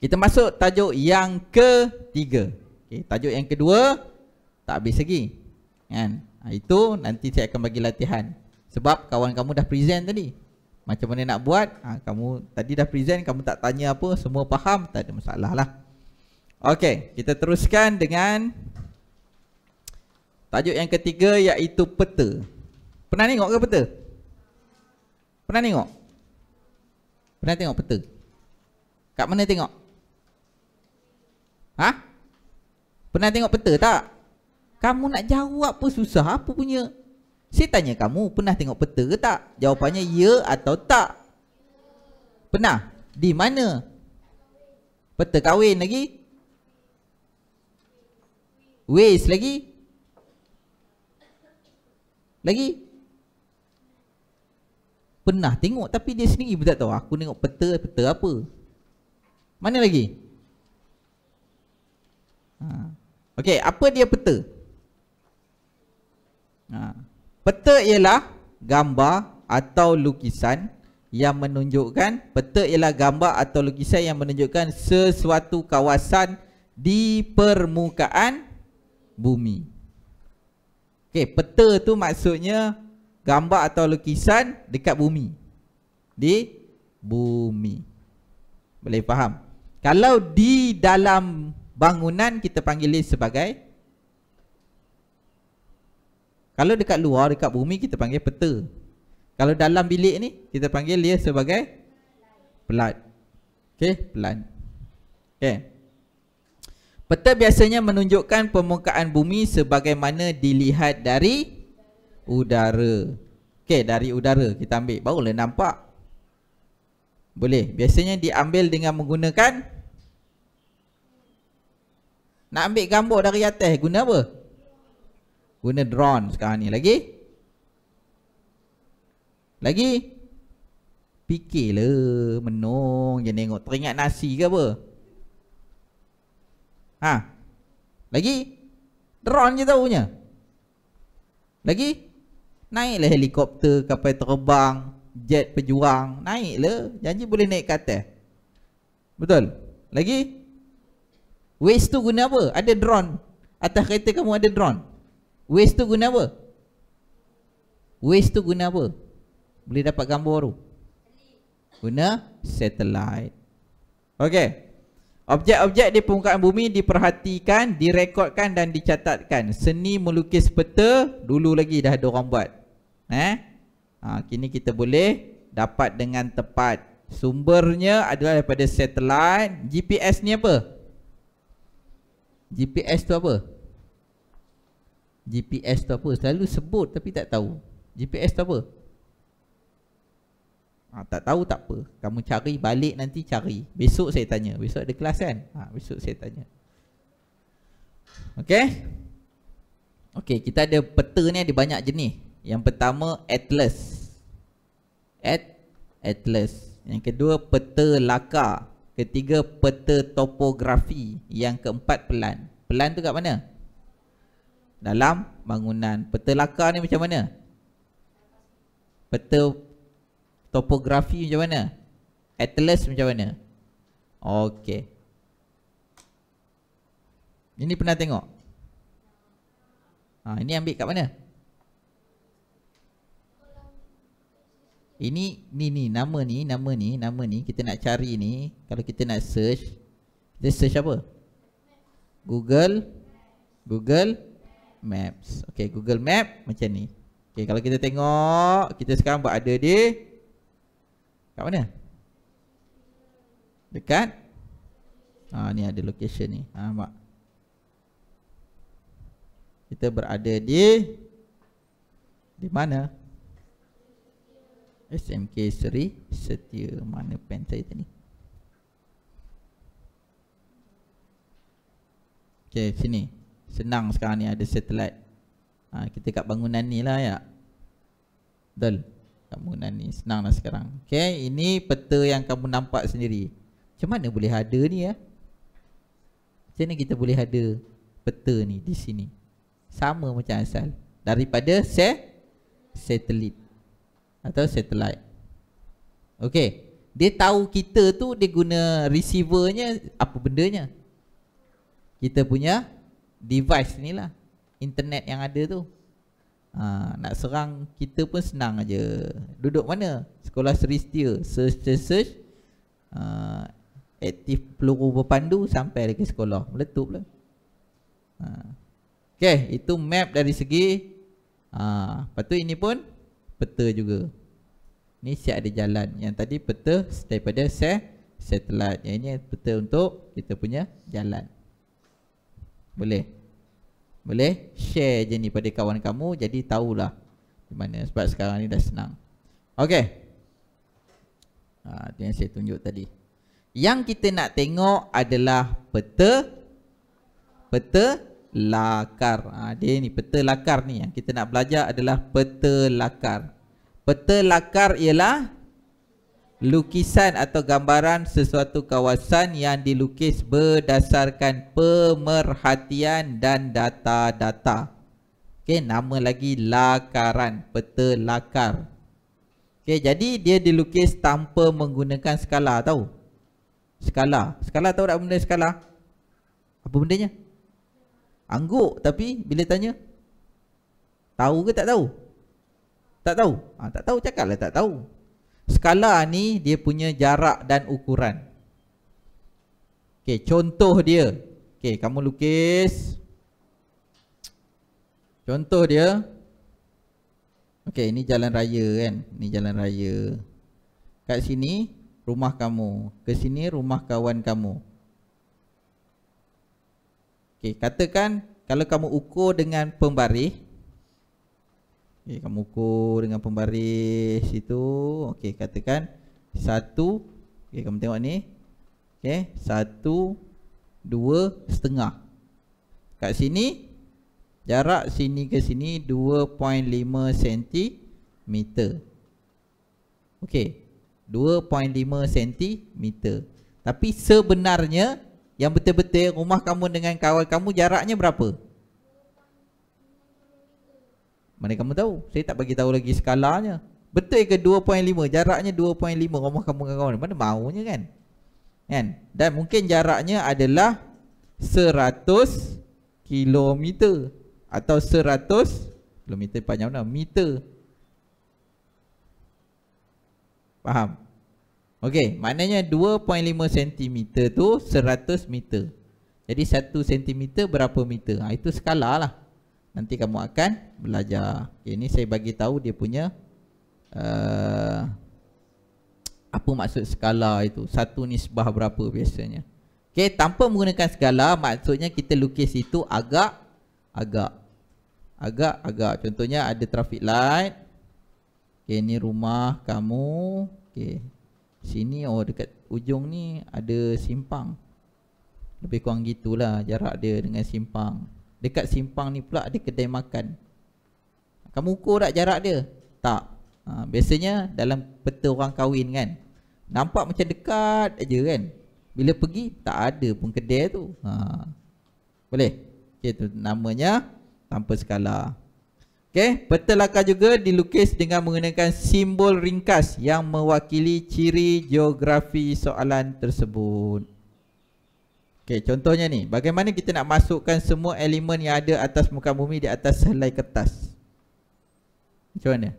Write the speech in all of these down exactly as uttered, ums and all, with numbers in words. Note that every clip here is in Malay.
Kita masuk tajuk yang ketiga. Okay, tajuk yang kedua tak habis lagi, kan? Ha, itu nanti saya akan bagi latihan. Sebab kawan kamu dah present tadi. Macam mana nak buat? Ha, kamu tadi dah present, kamu tak tanya apa, semua faham, tak ada masalah lah. Okey, kita teruskan dengan tajuk yang ketiga, iaitu peta. Pernah tengok ke peta? Pernah tengok? Pernah tengok peta? Kat mana tengok? Ha? Pernah tengok peta tak? Kamu nak jawab pun susah, apa punya? Saya tanya kamu, pernah tengok peta ke tak? Jawapannya ya atau tak? Pernah? Di mana? Peta kahwin lagi? Waze lagi? Lagi? Pernah tengok tapi dia sendiri pun tak tahu. Aku tengok peta, peta apa? Mana lagi? Ha. Okey, apa dia peta? Ha. Peta ialah gambar atau lukisan yang menunjukkan, peta ialah gambar atau lukisan yang menunjukkan sesuatu kawasan di permukaan bumi. Okey, peta tu maksudnya gambar atau lukisan dekat bumi. Di bumi. Boleh faham? Kalau di dalam bangunan kita panggil dia sebagai, kalau dekat luar, dekat bumi kita panggil peta. Kalau dalam bilik ni kita panggil dia sebagai plat. Okey, plat. Okey. Peta biasanya menunjukkan permukaan bumi sebagaimana dilihat dari udara. Okey, dari udara kita ambil, barulah nampak. Boleh. Biasanya diambil dengan menggunakan, nak ambil gambar dari atas guna apa? Guna drone sekarang ni. Lagi? Lagi? Fikirlah, menung je tengok, teringat nasi ke apa? Ha? Lagi? Drone je tahunya. Lagi? Naiklah helikopter, kapal terbang, jet pejuang, naiklah. Janji boleh naik ke atas. Betul? Lagi? Waze tu guna apa? Ada drone. Atas kereta kamu ada drone. Waze tu guna apa? Waze tu guna apa? Boleh dapat gambar tu. Guna satellite. Okey. Objek-objek di permukaan bumi diperhatikan, direkodkan dan dicatatkan. Seni melukis peta dulu lagi dah ada orang buat. Eh? Ha, kini kita boleh dapat dengan tepat. Sumbernya adalah daripada satellite. G P S ni apa? G P S tu apa? G P S tu apa? Selalu sebut tapi tak tahu. G P S tu apa? Ha, tak tahu tak apa. Kamu cari balik nanti cari. Besok saya tanya. Besok ada kelas kan? Ha, besok saya tanya. Okey. Okey, kita ada peta ni ada banyak jenis. Yang pertama atlas. At atlas. Yang kedua peta laka. Ketiga peta topografi. Yang keempat pelan. Pelan tu kat mana? Dalam bangunan. Peta laka ni macam mana? Peta topografi macam mana? Atlas macam mana? Okey. Ini pernah tengok? Ha, ini ambil kat mana? Ini ni ni nama ni, nama ni, nama ni kita nak cari ni. Kalau kita nak search, kita search apa? Google Google Maps. Okey, Google Map macam ni. Okey, kalau kita tengok, kita sekarang berada di kat mana? Dekat? Ah, ni ada location ni. Ha, mak. Kita berada di di mana? S M K Seri Setia. Mana pen saya tadi? Okey, sini. Senang sekarang ni ada satellite. Ha, kita kat bangunan ni lah ya. Betul. Bangunan ni senang lah sekarang. Okey, ini peta yang kamu nampak sendiri. Macam mana boleh ada ni ya? Macam mana kita boleh ada peta ni di sini? Sama macam asal. Daripada se satelit atau satellite. Okey, Dia tahu kita tu dia guna receivernya apa bendanya. Kita punya device ni lah, internet yang ada tu. Ha, nak serang kita pun senang aja. Duduk mana? Sekolah Seristia, search search, search. Uh, aktif peluru berpandu sampai ke sekolah, meletup lah. Ha. Okay, itu map dari segi ha, lepas tu ini pun peta juga. Ni siap ada jalan. Yang tadi peta daripada set satellite. Yang ini peta untuk kita punya jalan. Boleh? Boleh? Share je ni pada kawan kamu, jadi tahulah di mana. Sebab sekarang ni dah senang. Okay. Ha, itu yang saya tunjuk tadi. Yang kita nak tengok adalah peta Peta lakar. Ha, dia ni peta lakar ni. Yang kita nak belajar adalah peta lakar. Peta lakar ialah lukisan atau gambaran sesuatu kawasan yang dilukis berdasarkan pemerhatian dan data-data. Okey, nama lagi lakaran, peta lakar. Okey, jadi dia dilukis tanpa menggunakan skala, tahu? Skala. Skala tahu tak benda skala? Apa bendanya? Angguk, tapi bila tanya tahu ke tak tahu? Tak tahu? Ha, tak tahu cakaplah tak tahu. Skala ni dia punya jarak dan ukuran. Okey, contoh dia. Okey, kamu lukis. Contoh dia. Okey, ini jalan raya kan. Ini jalan raya. Kat sini rumah kamu. Ke sini rumah kawan kamu. Okey, katakan kalau kamu ukur dengan pembaris. Okey, kamu ukur dengan pembaris itu. Okey, katakan satu. Okey, kamu tengok ni. Okey, satu, dua setengah. Kat sini jarak sini ke sini dua perpuluhan lima sentimeter. Okey, dua perpuluhan lima sentimeter. Tapi sebenarnya yang betul-betul rumah kamu dengan kawan kamu jaraknya berapa? Mana kamu tahu? Saya tak bagi tahu lagi skalanya. Betul ke dua perpuluhan lima? Jaraknya dua perpuluhan lima rumah kamu dengan kawan. Mana maunya kan? Kan? Dan mungkin jaraknya adalah seratus kilometer atau seratus kilometer panjang mana? Meter. Faham? Okey, maknanya dua perpuluhan lima sentimeter tu seratus meter. Jadi satu sentimeter berapa meter? Ha, itu skala lah. Nanti kamu akan belajar. Okay, ini saya bagi tahu dia punya uh, apa maksud skala itu. Satu nisbah berapa biasanya. Okey, tanpa menggunakan skala, maksudnya kita lukis itu agak agak agak agak. Contohnya ada traffic light. Okey, ini rumah kamu. Okey. Sini oh dekat ujung ni ada simpang. Lebih kurang gitulah jarak dia dengan simpang. Dekat simpang ni pula ada kedai makan. Kamu ukur tak jarak dia? Tak. Ha, biasanya dalam peta orang kahwin kan, nampak macam dekat aja kan. Bila pergi tak ada pun kedai tu. Ha. Boleh? Okay, tu namanya tanpa skala. Okay, peta lakar juga dilukis dengan menggunakan simbol ringkas yang mewakili ciri geografi soalan tersebut. Okay, contohnya ni, bagaimana kita nak masukkan semua elemen yang ada atas muka bumi di atas helai kertas? Macam mana?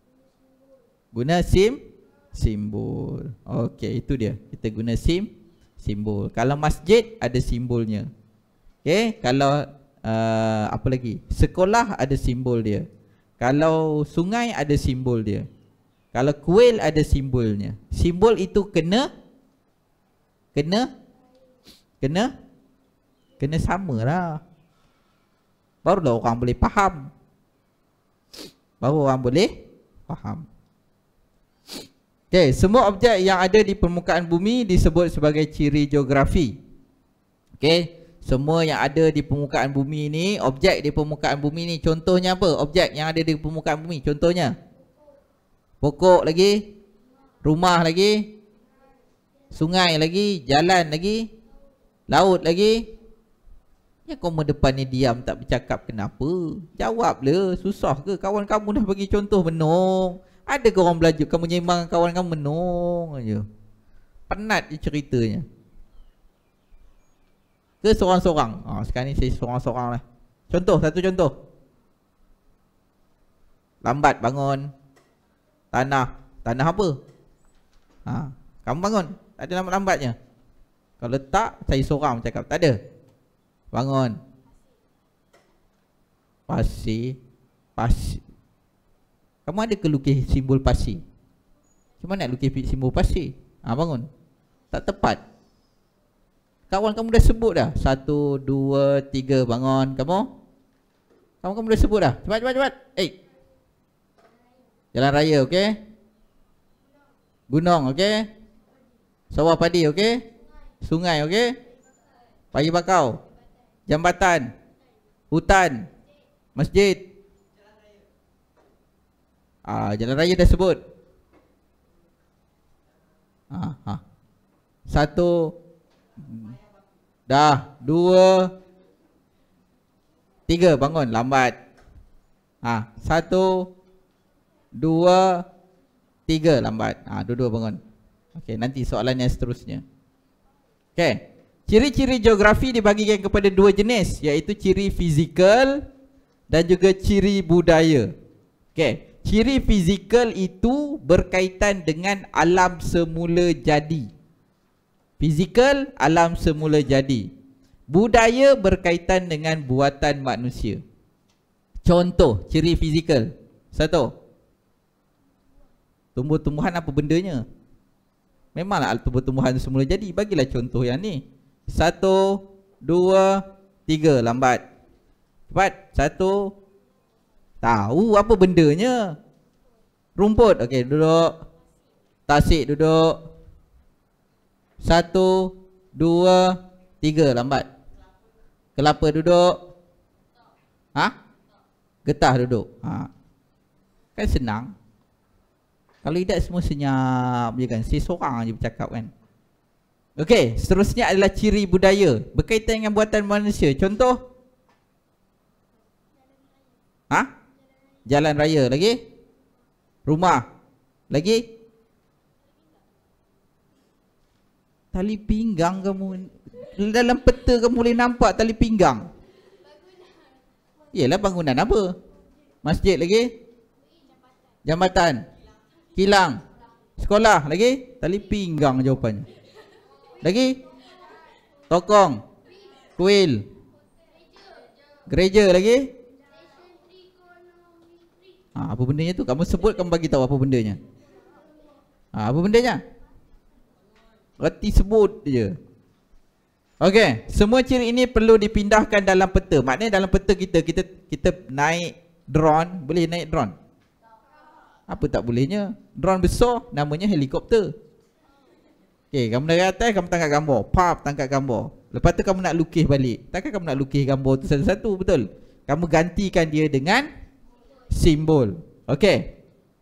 Guna sim simbol. Okay, itu dia. Kita guna sim simbol. Kalau masjid ada simbolnya. Okay, kalau uh, apa lagi? Sekolah ada simbol dia. Kalau sungai ada simbol dia. Kalau kuil ada simbolnya. Simbol itu kena Kena Kena Kena sama lah. Barulah orang boleh faham. Baru orang boleh faham. Okay, semua objek yang ada di permukaan bumi disebut sebagai ciri geografi. Okay, semua yang ada di permukaan bumi ni, objek di permukaan bumi ni, contohnya apa? Objek yang ada di permukaan bumi, contohnya pokok lagi, rumah lagi, sungai lagi, jalan lagi, laut lagi. Ya, kamu depan ni diam tak bercakap kenapa? Jawablah, susah ke? Kawan kamu dah bagi contoh menung. Ada ke orang belajar kamu nyembang kawan kamu menung aja. Penat je ceritanya. Ke seorang-seorang? Oh, sekarang ni saya seorang-seorang lah. Contoh, satu contoh. Lambat bangun. Tanah. Tanah apa? Ha, kamu bangun. Tak ada lambat-lambatnya. Kalau tak, saya seorang cakap. Tak ada. Bangun. Pasir. Pasir. Kamu ada ke lukis simbol pasir? Cuma nak lukis simbol pasir? Ha, bangun. Tak tepat. Kawan kamu dah sebut dah. Satu, dua, tiga, bangun. Kamu? Kamu kamu dah sebut dah. Cepat, cepat, cepat. Eh. Jalan raya, okey? Gunung, okey? Sawah padi, okey? Sungai, okey? Pagi bakau. Jambatan. Hutan. Masjid. Ah, jalan raya dah sebut. Ah, ha. Satu. Dah. Dua. Tiga, bangun. Lambat. Ah, satu. Dua. Tiga, lambat. Ah, dua-dua bangun. Okey, nanti soalan yang seterusnya. Okey. Ciri-ciri geografi dibagikan kepada dua jenis, iaitu ciri fizikal dan juga ciri budaya. Okey, ciri fizikal itu berkaitan dengan alam semula jadi. Fizikal, alam semula jadi. Budaya berkaitan dengan buatan manusia. Contoh ciri fizikal. Satu. Tumbuh-tumbuhan apa bendanya? Memanglah tumbuh-tumbuhan semula jadi. Bagilah contoh yang ni. Satu, dua, tiga, lambat. Cepat. Satu. Tahu apa bendanya? Rumput. Okey, duduk. Tasik, duduk. Satu, dua, tiga, lambat. Kelapa, duduk. Ha? Getah, duduk. Ha. Kan senang. Kalau tidak semua senyap je kan. Saya seorang je bercakap kan. Okey, seterusnya adalah ciri budaya berkaitan dengan buatan manusia. Contoh? Ha? Jalan raya. Lagi? Rumah. Lagi? Tali pinggang kamu. Dalam peta kamu boleh nampak tali pinggang. Yelah, bangunan apa? Masjid lagi? Jambatan. Kilang. Sekolah lagi? Tali pinggang jawapannya. Lagi? Tokong. Kuil. Gereja lagi? Ha, apa bendanya tu? Kamu sebut, kamu bagi tahu apa bendanya. Ha, apa bendanya? Berarti sebut je. Okey, semua ciri ini perlu dipindahkan dalam peta. Maknanya dalam peta kita kita kita naik drone, boleh naik drone? Apa tak bolehnya? Drone besar namanya helikopter. Okey, kamu dari atas kamu tangkap gambar, pap tangkap gambar. Lepas tu kamu nak lukis balik. Takkan kamu nak lukis gambar tu satu-satu, betul? Kamu gantikan dia dengan simbol. Okey.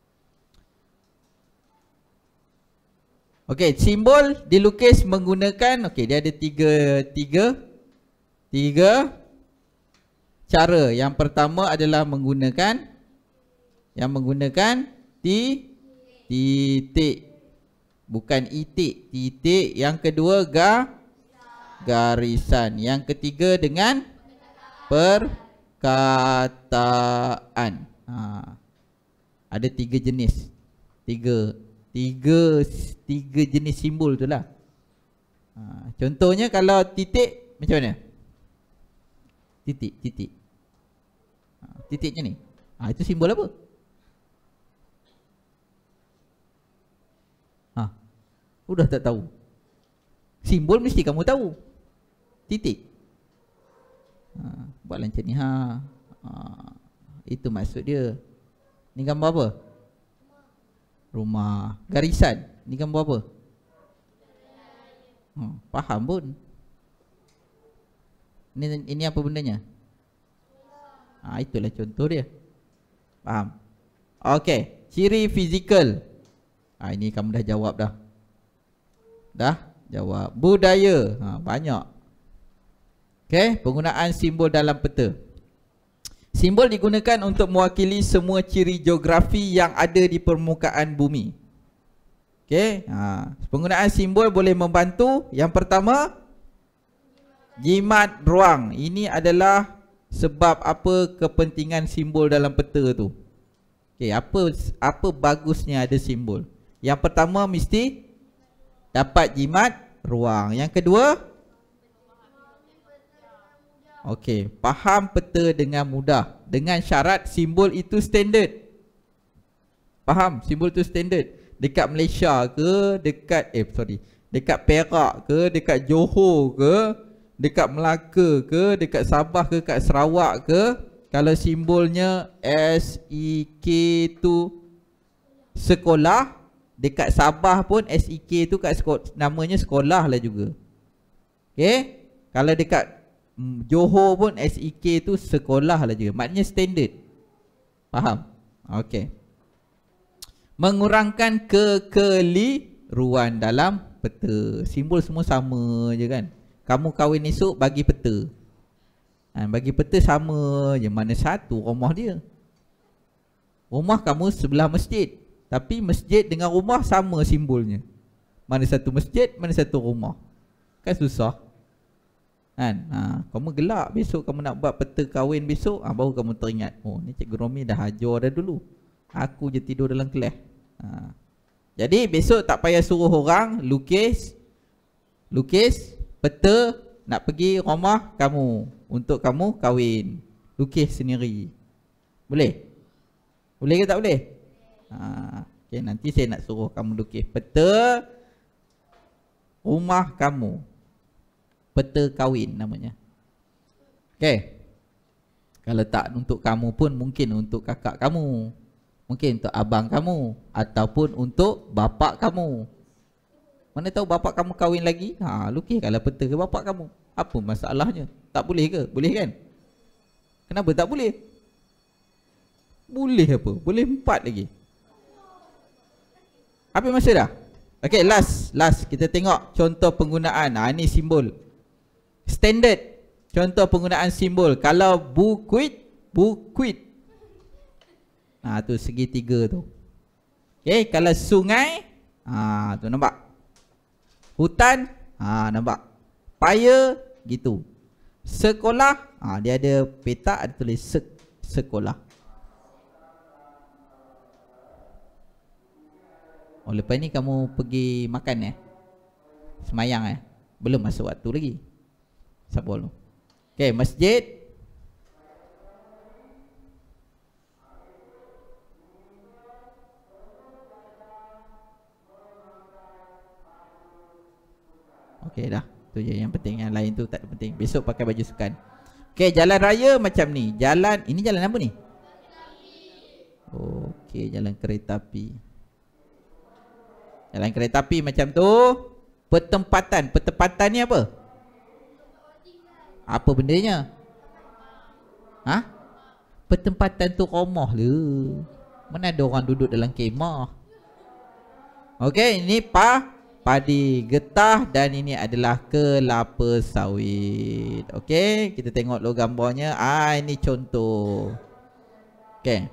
Okey, simbol dilukis menggunakan, okey, dia ada tiga tiga tiga cara. Yang pertama adalah menggunakan yang menggunakan ti titik, bukan itik, titik. Yang kedua ga garisan. Yang ketiga dengan perkataan. Ha. Ada tiga jenis. Tiga Tiga Tiga jenis simbol tu lah. Ha. Contohnya kalau titik macam mana? Titik Titik ha. Titiknya ni. Ha, itu simbol apa? Ha. Udah tak tahu. Simbol mesti kamu tahu. Titik. Ha. Buat macam ni ha. Ha. Itu maksud dia. Ni gambar apa? Rumah. Garisan. Ni gambar apa? Hmm, faham pun. Ini, ini apa bendanya? Ah, itulah contoh dia. Faham? Okey, ciri fizikal. Ah, ini kamu dah jawab dah. Dah jawab. Budaya. Ha, banyak. Okey, penggunaan simbol dalam peta. Simbol digunakan untuk mewakili semua ciri geografi yang ada di permukaan bumi. Ok, Okey, ha, penggunaan simbol boleh membantu. Yang pertama, jimat ruang. Ini adalah sebab apa kepentingan simbol dalam peta tu. Okey, apa apa bagusnya ada simbol? Yang pertama mesti dapat jimat ruang. Yang kedua, okey, faham peta dengan mudah. Dengan syarat simbol itu standard. Faham? Simbol itu standard. Dekat Malaysia ke, dekat eh sorry, dekat Perak ke, dekat Johor ke, dekat Melaka ke, dekat Sabah ke, dekat Sarawak ke, kalau simbolnya S E K tu sekolah, dekat Sabah pun S E K tu kat sekolah, namanya sekolah lah juga. Okey? Kalau dekat Johor pun S E K tu sekolah lah juga. Maknanya standard. Faham? Okey. Mengurangkan kekeliruan dalam peta. Simbol semua sama je kan. Kamu kahwin esok bagi peta. Ha, bagi peta sama je. Mana satu rumah dia. Rumah kamu sebelah masjid. Tapi masjid dengan rumah sama simbolnya. Mana satu masjid, mana satu rumah. Kan susah. Kan? Ha, kamu gelak besok kamu nak buat peta kahwin besok, ha, baru kamu teringat, oh ni Cikgu Romi dah ajar dah dulu. Aku je tidur dalam kelas. Ha. Jadi besok tak payah suruh orang lukis lukis peta nak pergi rumah kamu untuk kamu kahwin. Lukis sendiri. Boleh? Boleh ke tak boleh? Ha. Okay, nanti saya nak suruh kamu lukis peta rumah kamu. Peta kahwin namanya. Okay. Kalau tak untuk kamu pun mungkin untuk kakak kamu, mungkin untuk abang kamu, ataupun untuk bapak kamu. Mana tahu bapak kamu kahwin lagi, ha, lukiskanlah peta ke bapak kamu. Apa masalahnya? Tak boleh ke? Boleh kan? Kenapa tak boleh? Boleh apa? Boleh empat lagi. Habis masa dah? Okay, last Last kita tengok contoh penggunaan. Ha, ini simbol standard. Contoh penggunaan simbol. Kalau bukuit, bukuit. Ha, tu segitiga tu. Okay, kalau sungai, ha, tu nampak. Hutan, ha, nampak. Paya, gitu. Sekolah, ha, dia ada petak, ada tulis sek, sekolah. Oh, lepas ni kamu pergi makan eh? Semayang eh? Belum masuk waktu lagi. Sabar dulu. Okay, masjid. Okey dah. Tu je yang penting. Yang lain tu tak penting. Besok pakai baju sukan. Okey, jalan raya macam ni. Jalan, ini jalan apa ni? Okey, jalan kereta api. Jalan kereta api macam tu. Pertempatan. Pertempatan ni apa? Apa bendanya? Ha? Pertempatan tu rumah le. Mana ada orang duduk dalam kemah. Okey, ini pa padi getah dan ini adalah kelapa sawit. Okey, kita tengok dulu gambarnya. Ah, ini contoh. Okey.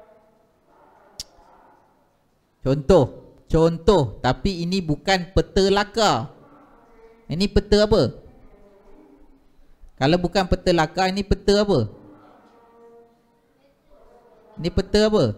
Contoh. Contoh, tapi ini bukan peta laka. Ini peta apa? Kalau bukan peta laka, ini peta apa? Ini peta apa?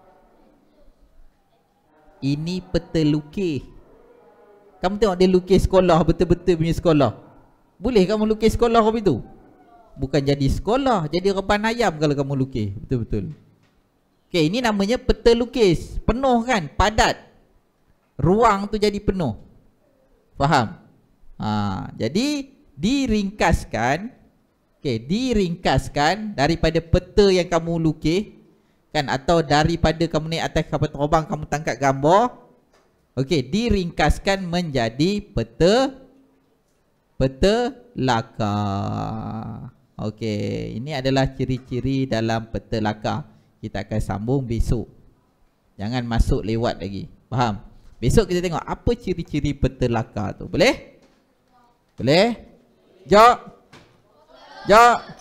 Ini peta lukis. Kamu tengok dia lukis sekolah, betul-betul punya sekolah. Boleh kamu lukis sekolah apa itu? Bukan jadi sekolah, jadi reban ayam kalau kamu lukis. Betul-betul. Okey, ini namanya peta lukis. Penuh kan? Padat. Ruang tu jadi penuh. Faham? Ha, jadi diringkaskan. Okey, diringkaskan daripada peta yang kamu lukis kan, atau daripada kamu naik atas kapal terbang kamu tangkap gambar. Okey, diringkaskan menjadi peta peta laka. Okey, ini adalah ciri-ciri dalam peta laka. Kita akan sambung besok. Jangan masuk lewat lagi. Faham? Besok kita tengok apa ciri-ciri peta laka tu. Boleh? Boleh? Jom. Jom.